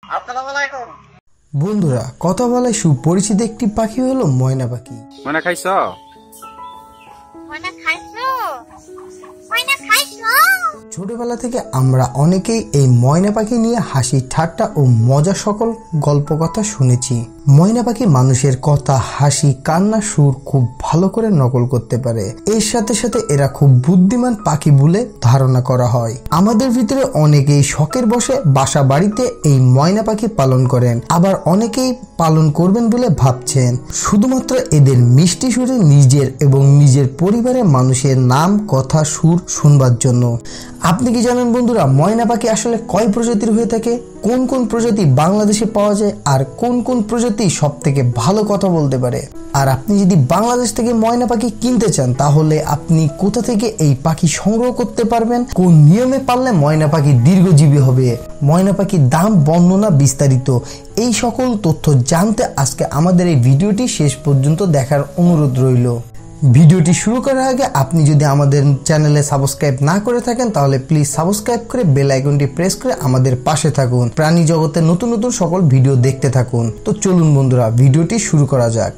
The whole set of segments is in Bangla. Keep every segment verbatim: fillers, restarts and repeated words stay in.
আসসালামু আলাইকুম। বন্ধুরা, কথা বলায় সুপরিচিত একটি পাখি হলো ময়না পাখি। ময়না খাইছ? ময়না খাইছো? ময়না খাইছো? ছোটবেলা থেকে আমরা অনেকেই এই ময়না পাখি নিয়ে হাসি ঠাট্টা ও মজা সকল গল্প কথা শুনেছি। ময়না পাখি মানুষের কথা, হাসি, কান্না, সুর খুব ভালো করে নকল করতে পারে। এর সাথে সাথে এরা খুব বুদ্ধিমান পাখি বলে ধারণা করা হয়। আমাদের ভিতরে অনেকেই শখের বসে বাসা বাড়িতে এই ময়না পাখি পালন করেন, আবার অনেকেই পালন করবেন বলে ভাবছেন শুধুমাত্র এদের মিষ্টি সুরে নিজের এবং নিজের পরিবারের মানুষের নাম, কথা, সুর শুনবার জন্য। আপনি কি জানেন বন্ধুরা, ময়না পাখি আসলে কয় প্রজাতির হয়ে থাকে? কোন কোন প্রজাতি বাংলাদেশে পাওয়া যায় আর কোন কোন প্রজাতি সব থেকে ভালো কথা বলতে পারে? আর আপনি যদি বাংলাদেশ থেকে ময়না পাখি কিনতে চান তাহলে আপনি কোথা থেকে এই পাখি সংগ্রহ করতে পারবেন? কোন নিয়মে পাললে ময়না পাখি দীর্ঘজীবী হবে? ময়না পাখির দাম, বর্ণনা, বিস্তারিত এই সকল তথ্য জানতে আজকে আমাদের এই ভিডিওটি শেষ পর্যন্ত দেখার অনুরোধ রইল। ভিডিওটি শুরু করার আগে আপনি যদি আমাদের চ্যানেলে সাবস্ক্রাইব না করে থাকেন তাহলে প্লিজ সাবস্ক্রাইব করে বেল আইকনটি প্রেস করে আমাদের পাশে থাকুন। প্রাণী জগতের নতুন নতুন সকল ভিডিও দেখতে থাকুন। তো চলুন বন্ধুরা, ভিডিওটি শুরু করা যাক।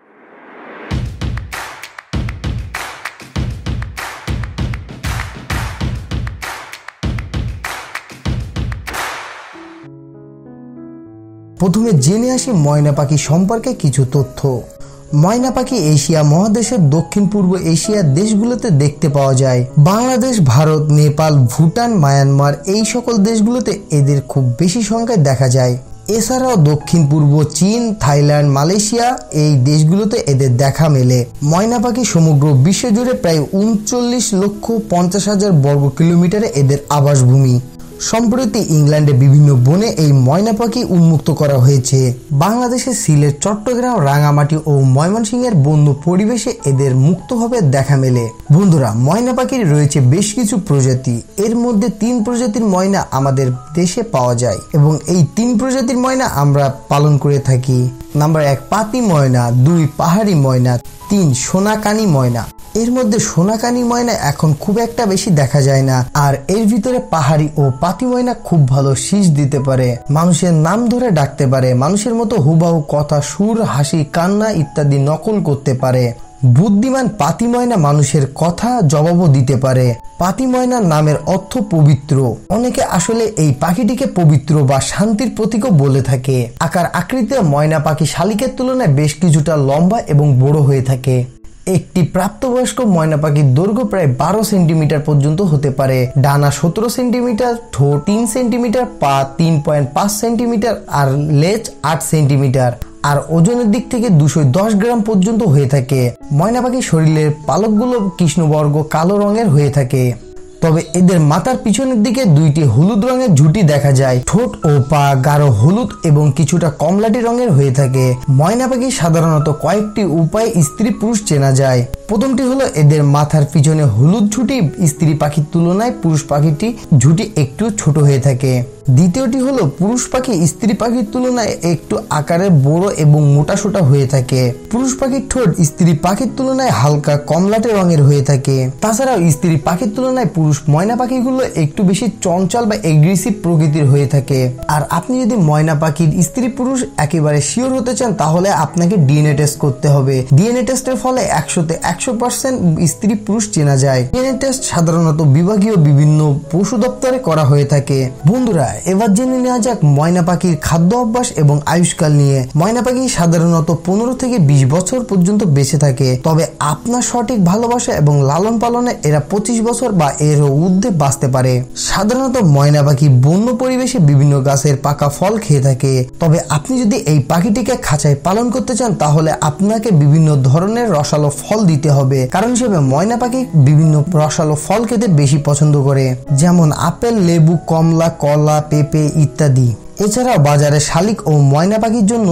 প্রথমে জেনে আসি ময়না পাখি সম্পর্কে কিছু তথ্য। ময়না পাখি এশিয়া মহাদেশের দক্ষিণ পূর্ব এশিয়ার দেশগুলোতে দেখতে পাওয়া যায়। বাংলাদেশ, ভারত, নেপাল, ভুটান, মায়ানমার এই সকল দেশগুলোতে এদের খুব বেশি সংখ্যায় দেখা যায়। এছাড়াও দক্ষিণ পূর্ব চীন, থাইল্যান্ড, মালয়েশিয়া এই দেশগুলোতে এদের দেখা মেলে। ময়না পাখি সমগ্র বিশ্ব জুড়ে প্রায় উনচল্লিশ লক্ষ পঞ্চাশ হাজার বর্গ কিলোমিটারে এদের আবাসভূমি। সম্প্রতি ইংল্যান্ডে বিভিন্ন বনে এই ময়না পাখি উন্মুক্ত করা হয়েছে। বাংলাদেশের সিলেট, চট্টগ্রাম, রাঙামাটি ও ময়মনসিংহের বন্য পরিবেশে এদের মুক্তভাবে দেখা মেলে। বন্ধুরা, ময়না পাখির রয়েছে বেশ কিছু প্রজাতি। এর মধ্যে তিন প্রজাতির ময়না আমাদের দেশে পাওয়া যায় এবং এই তিন প্রজাতির ময়না আমরা পালন করে থাকি। নাম্বার এক, পাতি ময়না। দুই, পাহাড়ি ময়না। তিন, সোনাকানি ময়না। এর মধ্যে সোনাকানি ময়না এখন খুব একটা বেশি দেখা যায় না, আর এর ভিতরে পাহাড়ি ও পাতি ময়না খুব ভালো শীষ দিতে পারে, মানুষের নাম ধরে ডাকতে পারে, মানুষের মতো হুবাহু কথা, সুর, হাসি, কান্না ইত্যাদি নকল করতে পারে। বুদ্ধিমান পাতি ময়না মানুষের কথা জবাবও দিতে পারে। পাতি ময়নার নামের অর্থ পবিত্র। অনেকে আসলে এই পাখিটিকে পবিত্র বা শান্তির প্রতীকও বলে থাকে। আকার আকৃতিতে ময়না পাখি শালিকের তুলনায় বেশ কিছুটা লম্বা এবং বড় হয়ে থাকে। একটি প্রাপ্তবয়স্ক ময়না পাখির দৈর্ঘ্য প্রায় বারো সেন্টিমিটার পর্যন্ত হতে পারে। ডানা সতেরো সেন্টিমিটার, ঠোঁট তিন সেন্টিমিটার, পা তিন পয়েন্ট পাঁচ সেন্টিমিটার আর লেজ আট সেন্টিমিটার। আর ওজনের দিক থেকে দুশো দশ গ্রাম পর্যন্ত হয়ে থাকে। ময়না পাখির শরীরের পালকগুলো কৃষ্ণবর্গ কালো রঙের হয়ে থাকে, তবে এদের মাথার পিছনের দিকে দুইটি হলুদ রঙের ঝুঁটি দেখা যায়। ঠোঁট ও পা গাঢ় হলুদ এবং কিছুটা কমলাটি রঙের হয়ে থাকে। ময়না পাখি সাধারণত কয়েকটি উপায়ে স্ত্রী পুরুষ চেনা যায়। প্রথমটি হলো এদের মাথার পিছনে হলুদ ঝুঁটি স্ত্রী পাখির তুলনায় পুরুষ পাখিটি ঝুঁটি একটু ছোট হয়ে থাকে। দ্বিতীয়টি হলো পুরুষ পাখি স্ত্রী পাখির তুলনায় একটু আকারে বড় এবং মোটাসোটা হয়ে থাকে। পুরুষ পাখির ঠোঁট স্ত্রী পাখির তুলনায় হালকা কমলাটে রঙের হয়ে থাকে। তাছাড়াও স্ত্রী পাখির তুলনায় পুরুষ ময়না পাখিগুলো একটু বেশি চঞ্চল বা এগ্রেসিভ প্রকৃতির হয়ে থাকে। আর আপনি যদি ময়না পাখির স্ত্রী পুরুষ একেবারে শিওর হতে চান তাহলে আপনাকে ডিএনএ টেস্ট করতে হবে। ডিএনএ টেস্টের ফলে একশোতে একশো পার্সেন্ট স্ত্রী পুরুষ চেনা যায়। ডিএনএ টেস্ট সাধারণত বিভাগীয় বিভিন্ন পশু দপ্তরে করা হয়ে থাকে। বন্ধুরা, এবার জেনে নেওয়া যাক ময়না পাখির খাদ্য অভ্যাস এবং আয়ুষ্কাল নিয়ে। ময়না পাখি সাধারণত পনেরো থেকে বিশ বছর পর্যন্ত বেঁচে থাকে, তবে আপনার সঠিক ভালোবাসা এবং লালন পালনে এরা পঁচিশ বছর বা এর ঊর্ধ্বে বাঁচতে পারে। সাধারণত ময়না পাখি বন্য পরিবেশে বিভিন্ন গাছের পাকা ফল খেয়ে থাকে, তবে আপনি যদি এই পাখিটিকে খাঁচায় পালন করতে চান তাহলে আপনাকে বিভিন্ন ধরনের রসালো ফল দিতে হবে। কারণ হিসেবে ময়না পাখি বিভিন্ন রসালো ফল খেতে বেশি পছন্দ করে, যেমন আপেল, লেবু, কমলা, কলা, পেঁপে ইত্যাদি। এছাড়াও বাজারে শালিক ও ময়না পাখির জন্য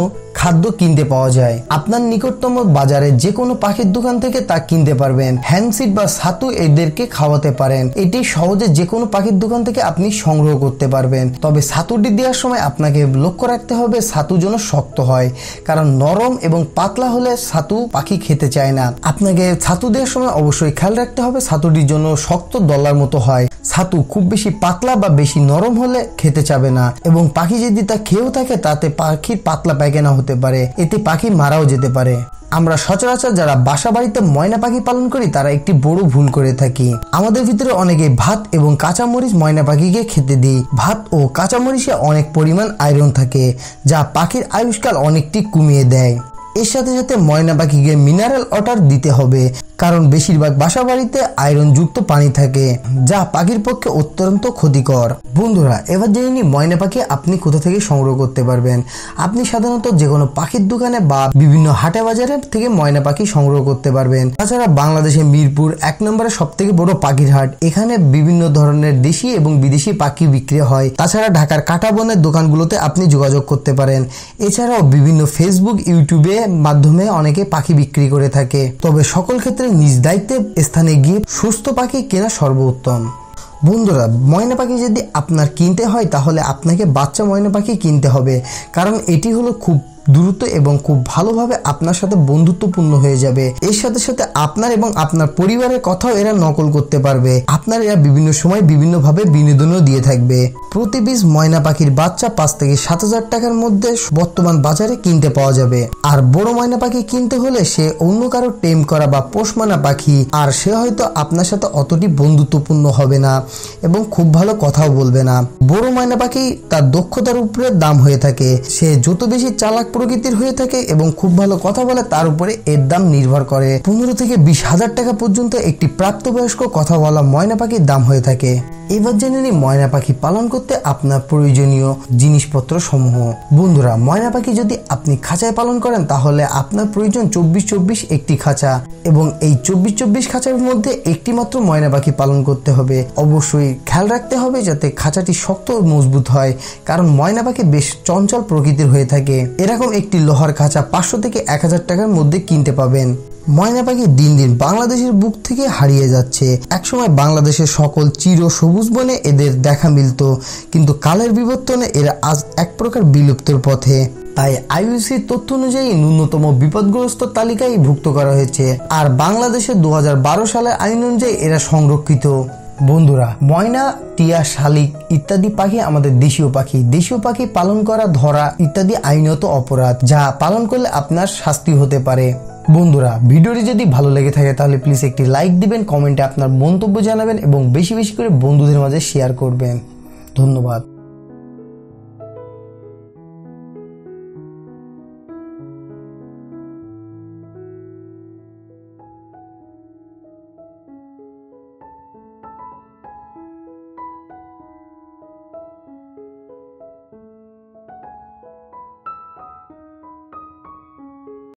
খাদ্য কিনতে পাওয়া যায়। আপনার নিকটতম বাজারে যে কোনো পাখির দোকান থেকে তা কিনতে পারবেন। হ্যান্ডসিড বা ছাতু এদেরকে খাওয়াতে পারেন। এটি সহজে যে কোনো পাখির দোকান থেকে আপনি সংগ্রহ করতে পারবেন। তবে ছাতুটি দেওয়ার সময় আপনাকে লক্ষ্য রাখতে হবে ছাতু যেন শক্ত হয়, কারণ নরম এবং পাতলা হলে ছাতু পাখি খেতে চায় না। আপনাকে ছাতু দেওয়ার সময় অবশ্যই খেয়াল রাখতে হবে ছাতুটির জন্য শক্ত দলার মতো হয়। ছাতু খুব বেশি পাতলা বা বেশি নরম হলে খেতে চাবে না, এবং পাখি যদি তা খেয়েও থাকে তাতে পাখির পাতলা পায়খানা হতে পারে, এতে পাখি মারাও যেতে পারে। আমরা সচরাচর যারা বাসা বাড়িতে ময়না পাখি পালন করি তারা একটি বড় ভুল করে থাকি। আমাদের ভিতরে অনেকে ভাত এবং কাঁচামরিচ ময়না পাখিকে খেতে দিই। ভাত ও কাঁচামরিচে অনেক পরিমাণ আয়রন থাকে, যা পাখির আয়ুষ্কাল অনেকটি কমিয়ে দেয়। এর সাথে সাথে ময়না পাখিকে মিনারেল ওয়াটার দিতে হবে, কারণ বেশিরভাগ বাসা বাড়িতে আয়রন যুক্ত পানি থাকে, যা পাখির পক্ষে অত্যন্ত ক্ষতিকর। বন্ধুরা, এবার জেনে নিই ময়না পাখি আপনি কোথা থেকে সংগ্রহ করতে পারবেন। আপনি সাধারণত যে কোনো পাখির দোকানে বা বিভিন্ন হাটে বাজারে থেকে ময়না পাখি সংগ্রহ করতে পারবেন। তাছাড়া বাংলাদেশে মিরপুর এক নম্বরে সব থেকে বড় পাখির হাট, এখানে বিভিন্ন ধরনের দেশি এবং বিদেশি পাখি বিক্রি হয়। তাছাড়া ঢাকার কাঁটাবনের দোকানগুলোতে আপনি যোগাযোগ করতে পারেন। এছাড়াও বিভিন্ন ফেসবুক, ইউটিউবে মাধ্যমে অনেকে পাখি বিক্রি করে থাকে। তবে সকল ক্ষেত্রে নিজ দায়িত্বে স্থানে গিয়ে সুস্থ পাখি কেনা সর্বোত্তম। বন্ধুরা, ময়না পাখি যদি আপনার কিনতে হয় তাহলে আপনাকে বাচ্চা ময়না পাখি কিনতে হবে, কারণ এটি হলো খুব দ্রুত এবং খুব ভালোভাবে আপনার সাথে বন্ধুত্বপূর্ণ হয়ে যাবে। এর সাথে সাথে আপনার এবং আপনার পরিবারের কথাও এরা নকল করতে পারবে। আপনার এরা বিভিন্ন সময় বিভিন্ন ভাবে বিনোদনও দিয়ে থাকবে। প্রতি পিস ময়না পাখির বাচ্চা পাঁচ থেকে সাত হাজার টাকার মধ্যে বর্তমান বাজারে কিনতে পাওয়া যাবে। আর বড় ময়না পাখি কিনতে হলে সে অন্য কারো টেম করা বা পোষ মানা পাখি, আর সে হয়তো আপনার সাথে অতটি বন্ধুত্বপূর্ণ হবে না এবং খুব ভালো কথাও বলবে না। বড় ময়না পাখি তার দক্ষতার উপরে দাম হয়ে থাকে। সে যত বেশি চালাক প্রকৃতির হয়ে থাকে এবং খুব ভালো কথা বলে তার উপরে এর দাম নির্ভর করে। পনেরো থেকে বিশ হাজার টাকা পর্যন্ত একটি প্রাপ্তবয়স্ক কথা বলা ময়না পাখির দাম হয়ে থাকে। এবার জেনে নিই ময়না পাখি পালন করতে আপনার প্রয়োজনীয় জিনিসপত্র সমূহ। বন্ধুরা, ময়না পাখি যদি আপনি খাঁচায় পালন করেন তাহলে আপনার প্রয়োজন চব্বিশ চব্বিশ একটি খাঁচা, এবং এই চব্বিশ চব্বিশ খাঁচার মধ্যে একটি মাত্র ময়না পাখি পালন করতে হবে। অবশ্যই খেয়াল রাখতে হবে যাতে খাঁচাটি শক্ত ও মজবুত হয়, কারণ ময়না পাখি বেশ চঞ্চল প্রকৃতির হয়ে থাকে। এরকম একটি লোহার খাঁচা পাঁচশো থেকে এক হাজার টাকার মধ্যে কিনতে পাবেন। ময়না পাখি দিন দিন বাংলাদেশের বুক থেকে হারিয়ে যাচ্ছে। একসময় বাংলাদেশের সকল চির সবুজ বনে এদের দেখা মিলত, কিন্তু কালের বিবর্তনে এরা আজ এক প্রকার বিলুপ্তির পথে। তাই আইইউসির তথ্য অনুযায়ী ন্যূনতম বিপদগ্রস্ত তালিকায় ভুক্ত করা হয়েছে, আর বাংলাদেশে দু হাজার বারো সালের আইন অনুযায়ী এরা সংরক্ষিত। বন্ধুরা, ময়না, টিয়া, শালিক ইত্যাদি পাখি আমাদের দেশীয় পাখি। দেশীয় পাখি পালন করা, ধরা ইত্যাদি আইনত অপরাধ, যা পালন করলে আপনার শাস্তি হতে পারে। বন্ধুরা, ভিডিওটি যদি ভালো লেগে থাকে তাহলে প্লিজ একটি লাইক দিবেন, কমেন্টে আপনার মন্তব্য জানাবেন এবং বেশি বেশি করে বন্ধুদের মাঝে শেয়ার করবেন। ধন্যবাদ।